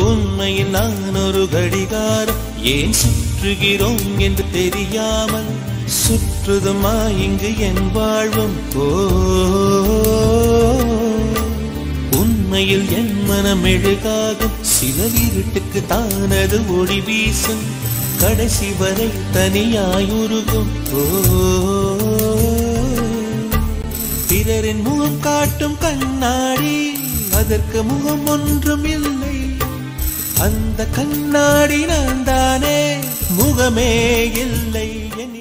உண்மையில் நான் ஒரு கடிகாரம், ஏன் சுற்றுகிறோம் என்று தெரியாமல் சுற்றுதுமா இங்கு என் வாழ்வும். உண்மையில் என் மனம் மெழுகாகும், சில இருட்டுக்கு தானது ஒளி வீசும், கடைசி வரை தனியாயுருகும். பிறரின் முகம் காட்டும் கண்ணாடி, அதற்கு முகம் ஒன்றும் இல்லை, அந்த கண்ணாடி நான் தானே, முகமே இல்லை.